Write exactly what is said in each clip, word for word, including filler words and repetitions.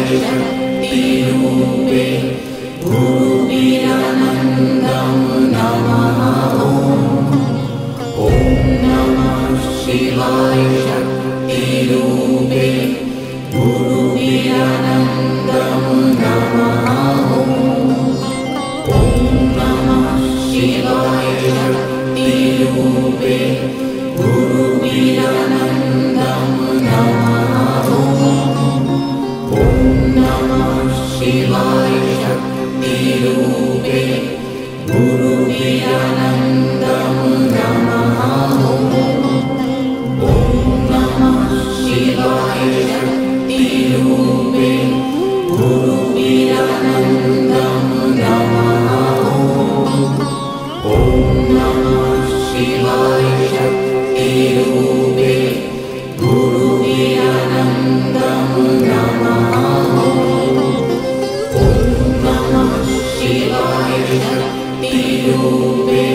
शक्तिरूपे गुरुवीरानन्दं नमः। ॐ नमः शिवाय शक्तिरूपे गुरुवीरानन्दं नमः। ॐ नमः शिवाय शक्तिरूपे गुरुवीरानन्दं नमः। ॐ नमः शिवाय शक्तिरूपे गुरुवीरानन्दं नमः। ॐ नमः शिवाय शक्तिरूपे गुरुवीरानन्दं नमः। ॐ नमः शिवाय शक्तिरूपे गुरुवीरानन्दं नमः। ॐ नमः शिवाय शक्तिरूपे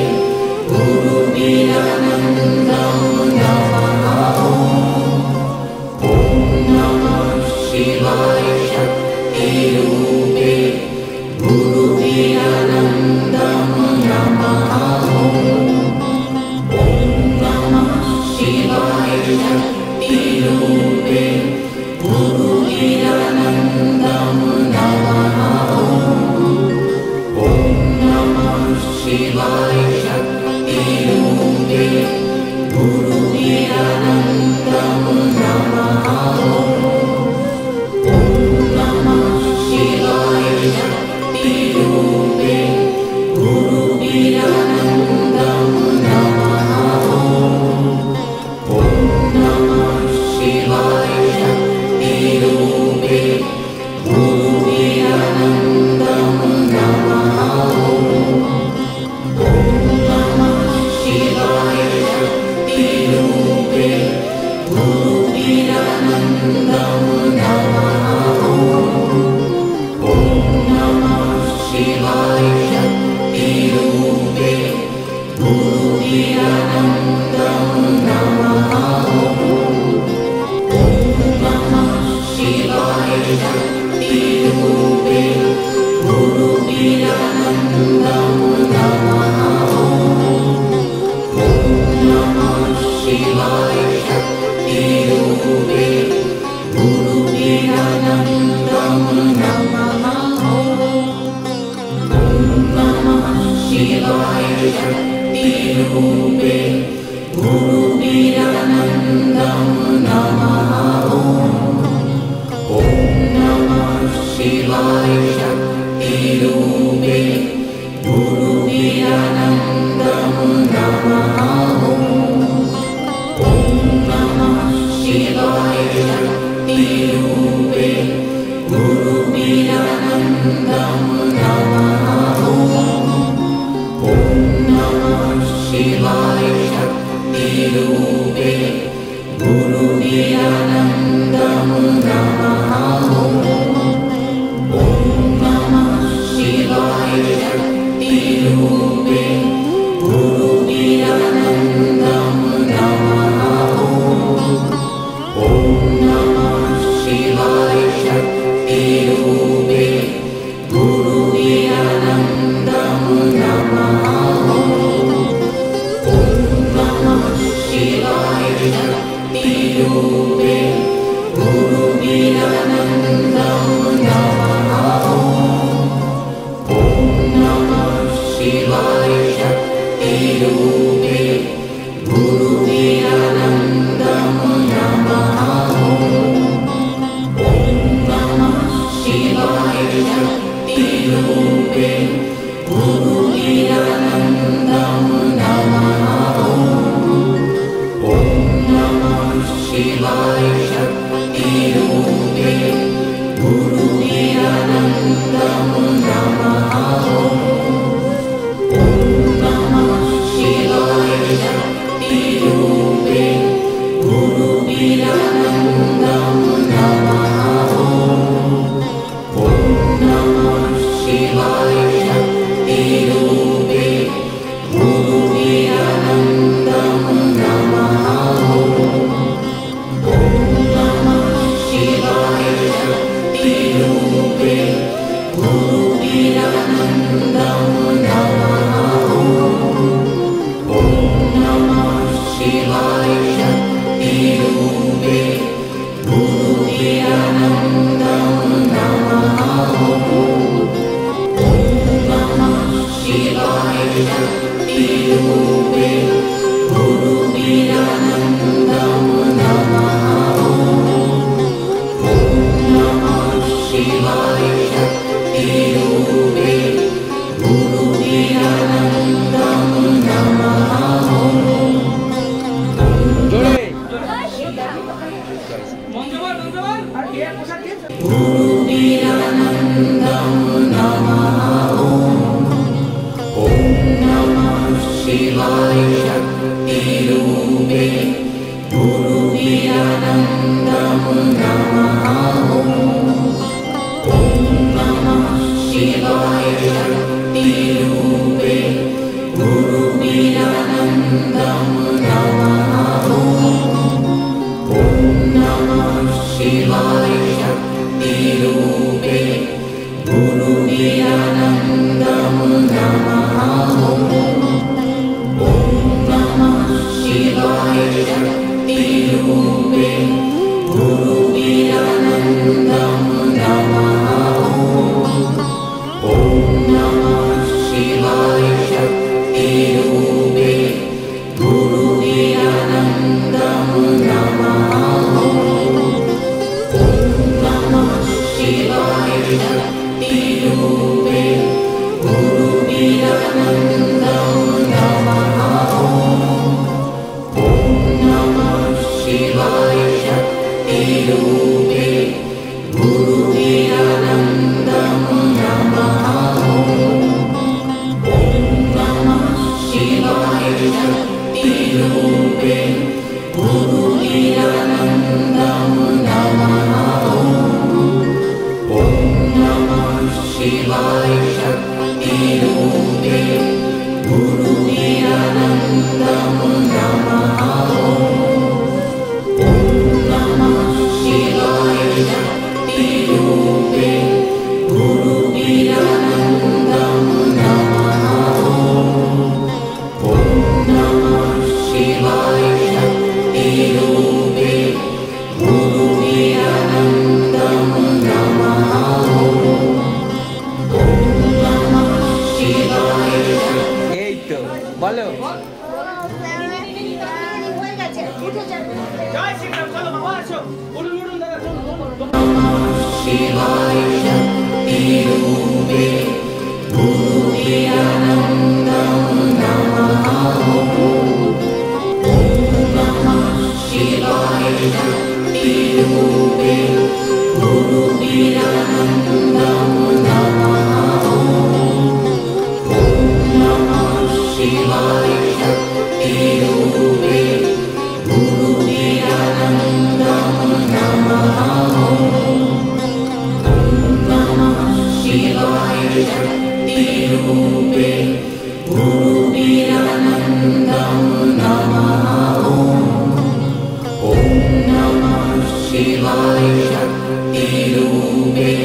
गुरुवीरानन्दं नमः। ॐ नमः शिवाय शक्तिरूपे गुरुवीरानन्दं नमः। ॐ नमः शिवाय शक्तिरूपे गुरुवीरानन्दं नमः। ॐ नमः शिवाय शक्तिरूपे गुरुवीरानन्दं नमः। ॐ नमः शिवाय शक्तिरूपे गुरुवीरानन्दं नमः। ॐ नमः शिवाय शक्तिरूपे गुरुवीरानन्दं नमः। ॐ नमः शिवाय शक्तिरूपे गुरुवीरानन्दं नमः। ॐ नमः शिवाय शक्तिरूपे गुरुवीरानन्दं नमः। ॐ नमः शिवाय शक्तिरूपे गुरुवीरानन्दं नमः। ॐ नमः शिवाय शक्तिरूपे गुरुवीरानन्दं नमः। ॐ नमः शिवाय शक्तिरूपे गुरुवीरानन्दं नमः। ॐ नमः शिवाय शक्तिरूपे गुरुवीरानन्दं नमः। ॐ नमः शिवाय शक्तिरूपे गुरुवीरानन्दं नमः। ॐ नमः शिवाय शक्तिरूपे गुरुवीरानन्दं नमः। ॐ नमः शिवाय शक्तिरूपे गुरुवीरानन्दं नमः। ॐ नमः शिवाय शक्तिरूपे गुरुवीरानन्दं नमः। ॐ नमः शिवाय शक्तिरूपे गुरु Shivaya Shakti Rupin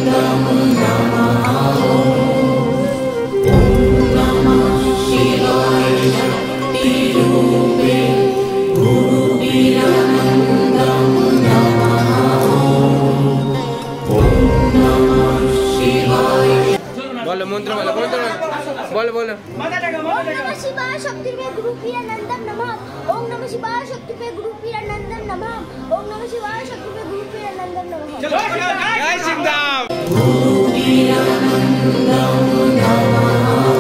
बोलो मंत्र बोलो मंत्र बोलो बोलो। ओम नमः शिवाय शक्ति पे गुरु पीरानंदम नमः। ओम नमः शिवाय शक्ति पे गुरु पीरानंदम नमः। ओम नमः शिवाय शक्ति पे गुरु पीरानंदम नमः। चलो जय सिंह धाम। गुरु पीरानंदम नमः।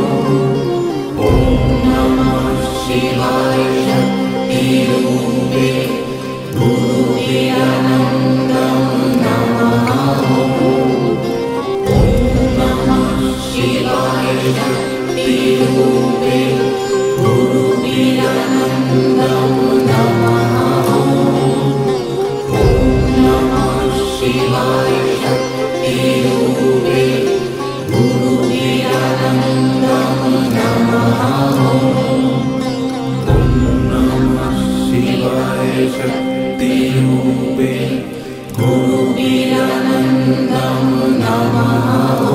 ओम नमः शिवाय शक्ति रूपे गुरु पीरानंदम नमः। शिवाय शक्ति रूपे गुरु पीरानंदम नमः। ओम नमः शिवाय शक्ति रूपे गुरु पीरानंदम नमः। ओम नमः शिवाय शक्ति रूपे गुरु पीरानंदम नमः।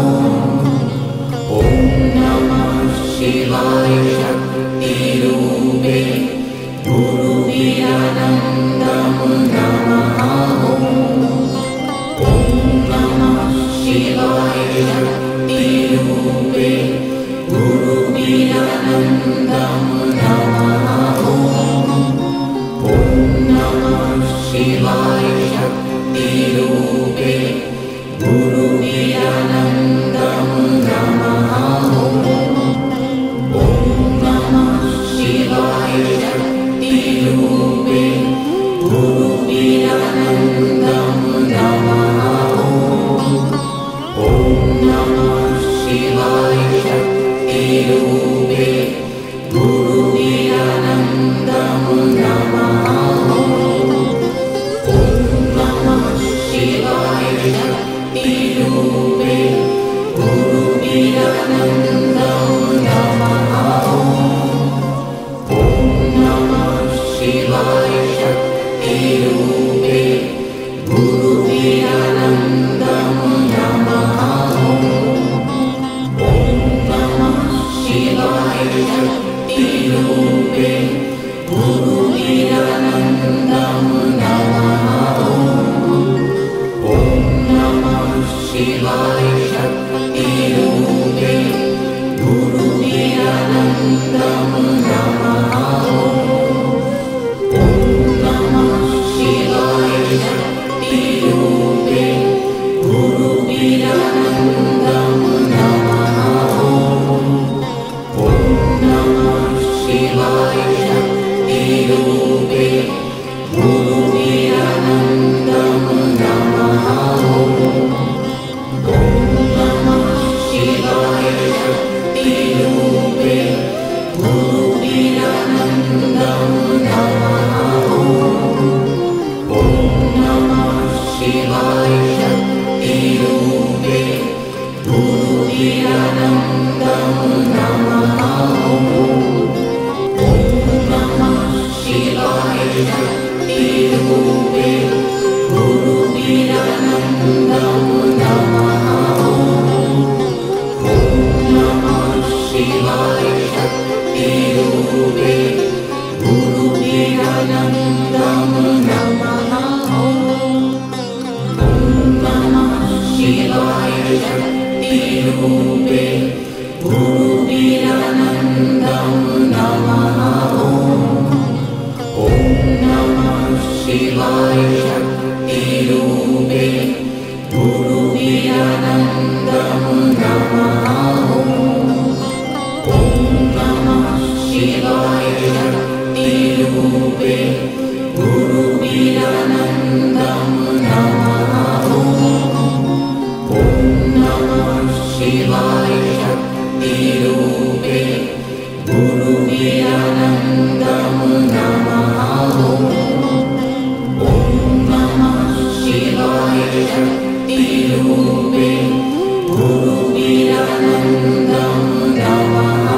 ओम नमः शिवाय शक्ति रूपे गुरु पीरानंदम नमः। ओम नमः शिवाय शक्ति रूपे गुरु पीरानंदम नमः। ओम नमः शिवाय शक्ति रूपे गुरु पीरानंदम नमः। ओम नमः शिवाय शक्ति रूपे गुरु पीरानंदम नमः। ओम नमः शिवाय शक्ति रूपे गुरु पीरानंदम नमः। ओम नमः शिवाय शक्ति रूपे गुरु पीरानंदम नमः। ओम नमः शिवाय शक्ति रूपे गुरु पीरानंदम नमः। ओम नमः शिवाय शक्ति रूपे गुरु पीरानंदम नमः। ओम नमः शिवाय शक्ति रूपे गुरु पीरानंदम नमः। ओम नमः शिवाय शक्ति रूपे गुरु पीरानंदम नमः। ओम नमः शिवाय शक्ति रूपे गुरु पीरानंदम नमः। ओम नमः शिवाय शक्ति रूपे गुरु पीरानंदम नमः। ओम नमः शिवाय शक्ति रूपे गुरु पीरानंदम नमः। ओम नमः शिवाय शक्ति रूपे गुरु पीरानंदम नमः। ओम नमः शिवाय शक्ति रूपे गुरु पीरानंदम नमः। ओम नमः शिवाय शक्ति रूपे गुरु पीरानंदम नमः। ओम नमः शिवाय शक्ति रूपे गुरु पीरानंदम नमः। ओम नमः शिवाय शक्ति रूपे गुरु पीरानंदम नमः। ओम नमः शिवाय शक्ति रूपे गुरु पीरानंदम नमः। ओम नमः शिवाय शक्ति रूपे गुरु पीरानंदम नमः।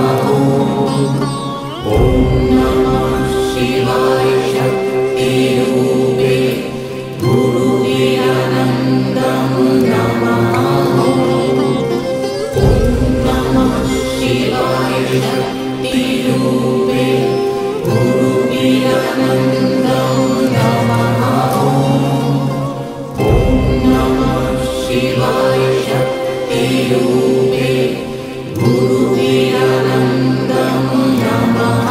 ओम नमः शिवाय शक्ति रूपे गुरु पीरानंदम नमः। शक्तिरूपे गुरुवीरानन्दं नमः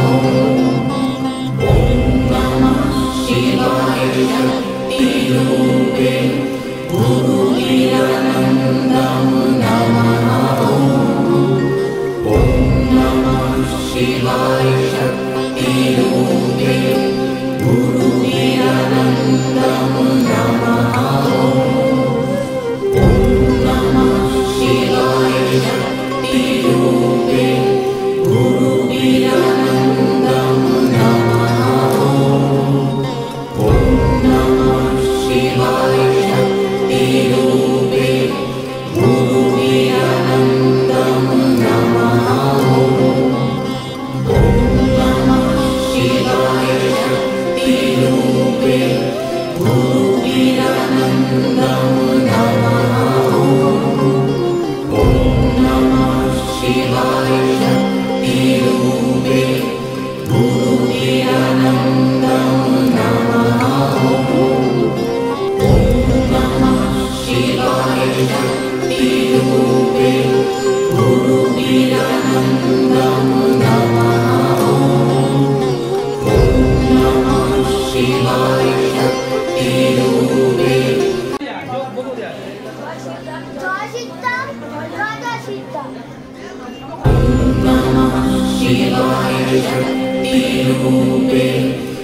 ॐ नमः शिवाय शक्तिरूपे गुरुवीरानन्दं नमः ॐ नमः शिवाय शक्तिरूपे गुरुवीरानन्दं नमः ॐ नमः शिवाय शक्तिरूपे गुरुवीरानन्दं नमः ॐ नमः शिवाय शक्तिरूपे गुरुवीरानन्दं नमः ॐ नमः शिवाय शक्तिरूपे गुरुवीरानन्दं नमः ॐ नमः शिवाय शक्तिरूपे गुरुवीरानन्दं नमः ॐ नमः शिवाय शक्तिरूपे गुरुवीरानन्दं नमः ॐ नमः शिवाय शक्तिरूपे नमः शिवाय शक्तिरूपे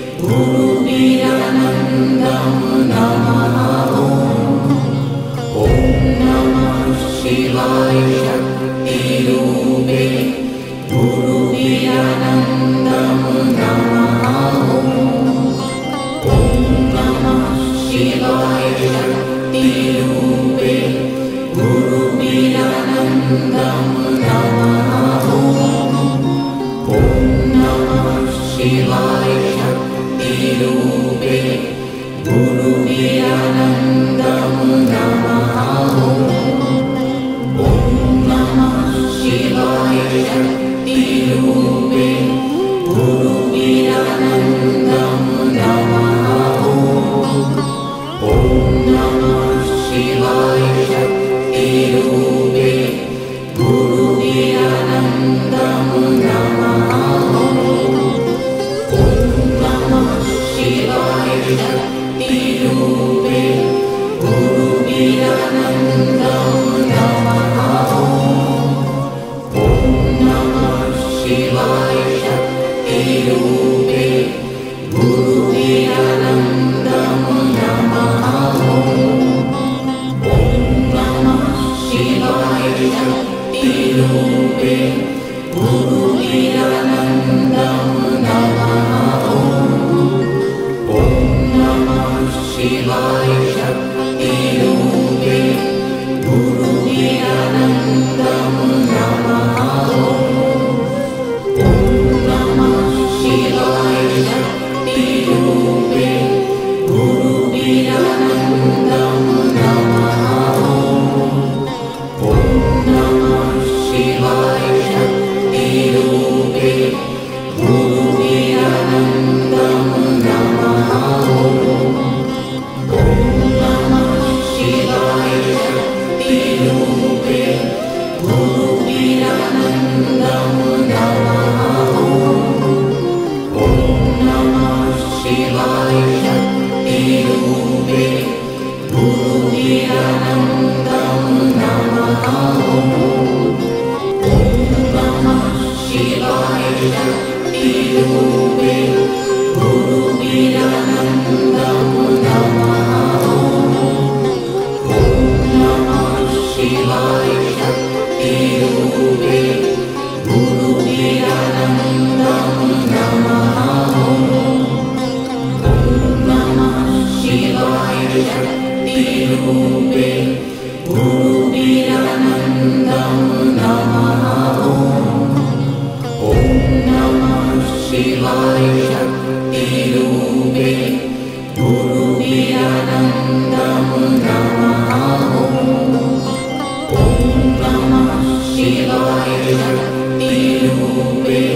गुरुवीरानन्दं नमः ॐ नमः शिवाय शक्तिरूपे गुरुवीरानन्दं नमः ॐ नमः शिवाय शक्तिरूपे गुरुवीरानन्दं नमः ॐ नमः शिवाय शक्तिरूपे गुरुवीरानन्दं नमः ॐ नमः शिवाय शक्तिरूपे गुरुवीरानन्दं नमः ॐ नमः शिवाय शक्तिरूपे गुरुवीरानन्दं नमः ॐ नमः शिवाय शक्तिरूपे गुरुवीरानन्दं नमः ॐ नमः शिवाय शक्तिरूपे गुरुवीरानन्दं नमः ॐ नमः शिवाय शक्तिरूपे गुरुवीरानन्दं नमः ॐ नमः शिवाय शक्तिरूपे गुरुवीरानन्दं नमः ॐ नमः शिवाय शक्तिरूपे गुरुवीरानन्दं नमः ॐ नमः शिवाय शक्तिरूपे गुरुवीरानन्दं नमः ॐ नमः शिवाय शक्तिरूपे गुरुवीरानन्दं नमः ॐ नमः शिवाय शक्तिरूपे गुरुवीरानन्दं नमः ॐ नमः शिवाय शक्तिरूपे गुरुवीरानन्दं नमः ॐ नमः शिवाय शक्तिरूपे गुरुवीरानन्दं नमः ॐ नमः शिवाय शक्तिरूपे गुरुवीरानन्दं नमः ॐ नमः शिवाय शक्तिरूपे गुरुवीरानन्दं नमः ॐ नमः शिवाय शक्तिरूपे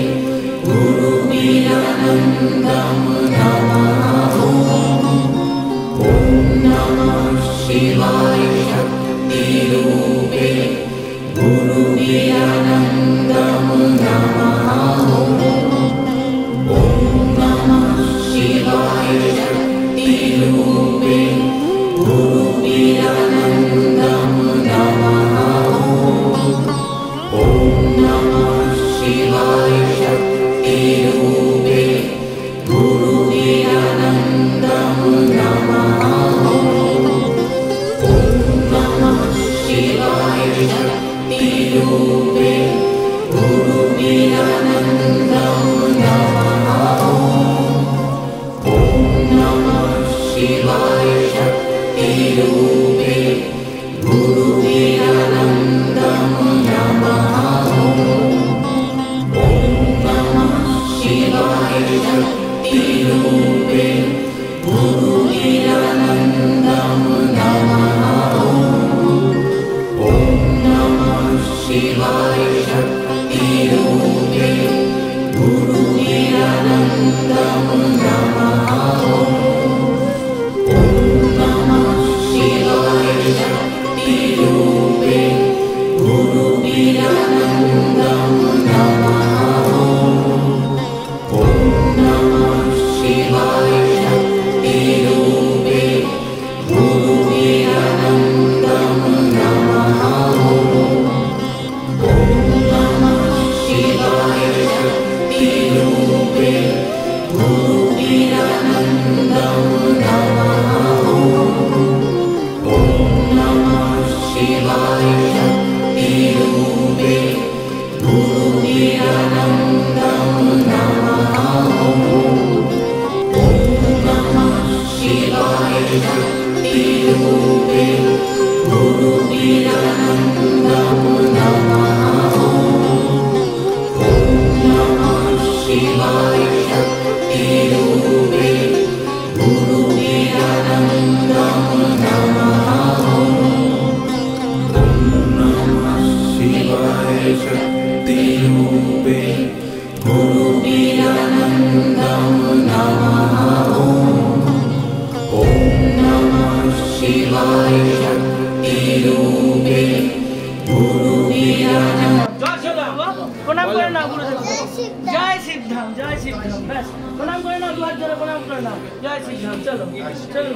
गुरुवीरानन्दं नमः ॐ नमः शिवाय शक्तिरूपे शक्तिरूपे गुरुवीरानन्दं नमः। ॐ नमः शिवाय शक्तिरूपे गुरुवीरानन्दं नमः। ॐ नमः शिवाय शक्तिरूपे गुरुवीरानन्दं नमः। ॐ नमः शिवाय शक्तिरूपे गुरुवीरानन्दं नमः। ॐ नमः शिवाय शक्तिरूपे गुरुवीरानन्दं नमः। ॐ नमः शिवाय शक्तिरूपे गुरुवीरानन्दं नमः। ॐ नमः शिवाय शक्तिरूपे गुरुवीरानन्दं नमः। ॐ नमः शिवाय शक्तिरूपे गुरुवीरानन्दं नमः। ॐ नमः शिवाय शक्तिरूपे गुरुवीरानन्दं नमः। ॐ नमः शिवाय शक्तिरूपे गुरुवीरानन्दं नमः। ॐ नमः शिवाय शक्तिरूपे गुरुवीरानन्दं नमः। ॐ नमः शिवाय शक्तिरूपे गुरुवीरानन्दं। प्रणाम करे ना गुरु जी। सिद्धाम। जय सिद्धाम जय सिद्धाम बस प्रणाम करे ना दो हाथ जोड़े प्रणाम करना। जय सिद्धाम चलो चलो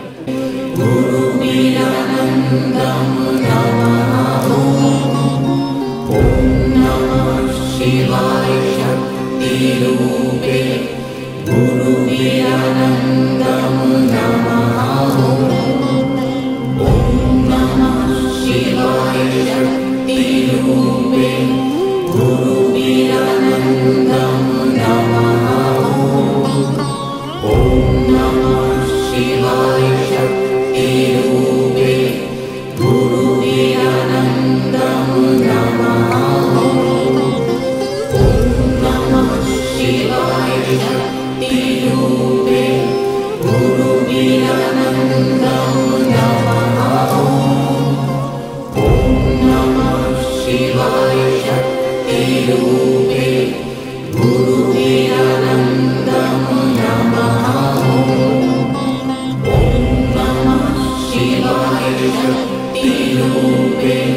गुरुवीरानन्दं नमः। ॐ नमः शिवाय शक्तिरूपे गुरुवीरानन्दं नमः। ॐ नमः शिवाय शक्तिरूपे गुरुवीरानन्दं नमः। ॐ नमः शिवाय शक्तिरूपे गुरुवीरानन्दं नमः। ॐ नमः शिवाय शक्तिरूपे गुरुवीरानन्दं नमः। ॐ नमः शिवाय शक्तिरूपे गुरुवीरानन्दं नमः। ॐ नमः शिवाय शक्तिरूपे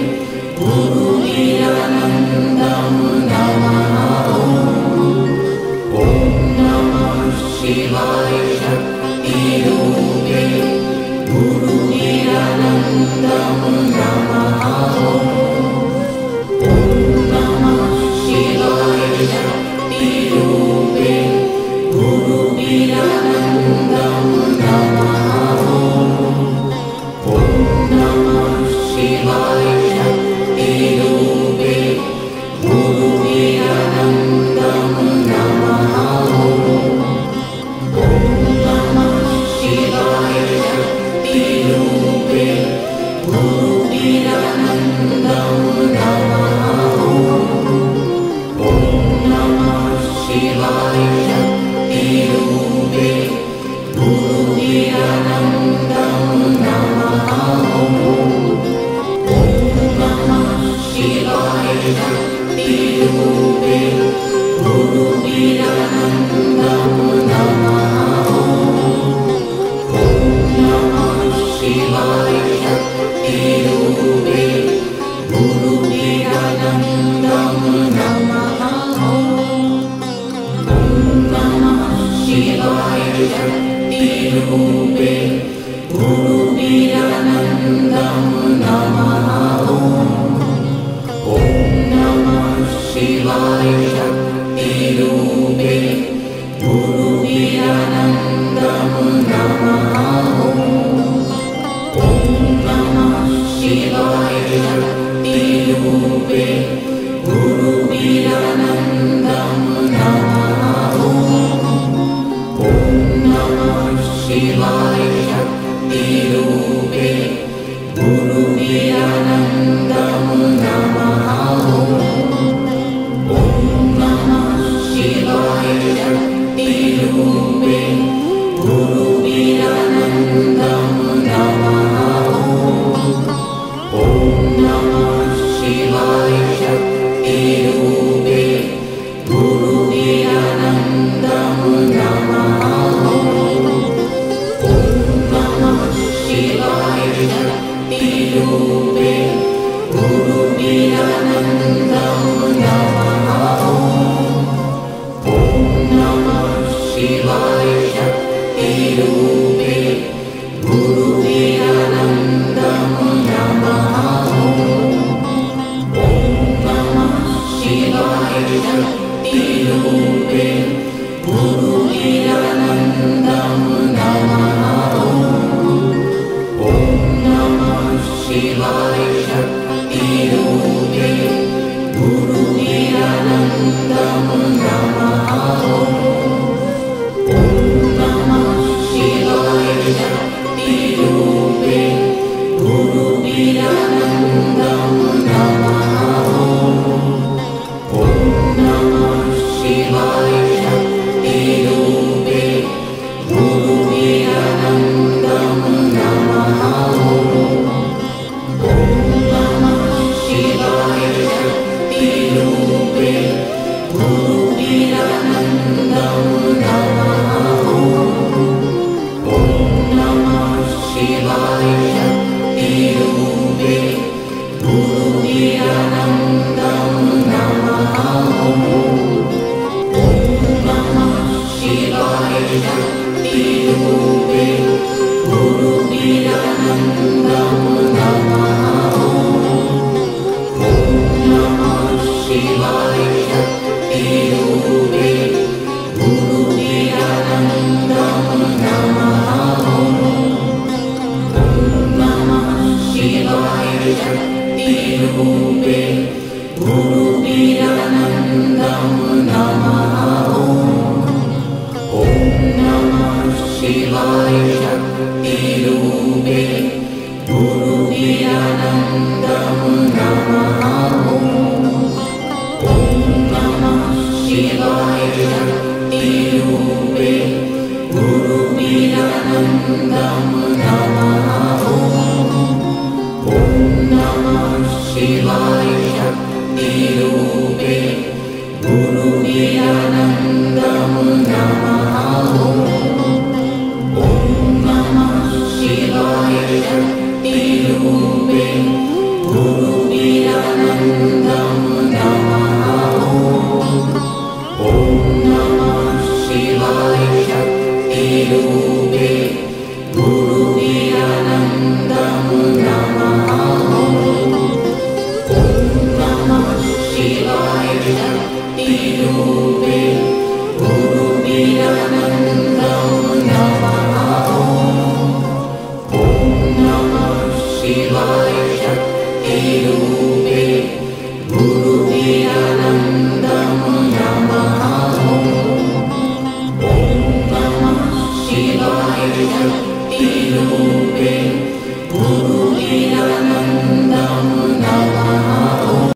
गुरुवीरानन्दं नमः। ॐ नमः शिवाय शक्तिरूपे गुरुवीरानन्दं नमः। ॐ नमः शिवाय शक्तिरूपे गुरुवीरानन्दं नमः। ॐ नमः शिवाय शक्तिरूपे गुरुवीरानन्दं नमः। ॐ नमः शिवाय शक्तिरूपे गुरुवीरानन्दं नमः। ॐ नमः शिवाय शक्तिरूपे गुरुवीरानन्दं नमः। ॐ नमः शिवाय शक्तिरूपे गुरुवीरानन्दं नमः। ॐ नमः शिवाय शक्तिरूपे गुरुवीरानन्दं नमः। ॐ नमः शिवाय शक्तिरूपे गुरुवीरानन्दं नमः। ॐ नमः शिवाय शक्तिरूपे रूपे गुरुवीरानन्दं नमः ॐ नमः शिवाय शक्तिरूपे गुरुवीरानन्दं नमः ॐ नमः शिवाय शक्तिरूपे गुरुवीरानन्दं नमः ॐ नमः शिवाय शक्तिरूपे गुरुवीरानन्दं नमः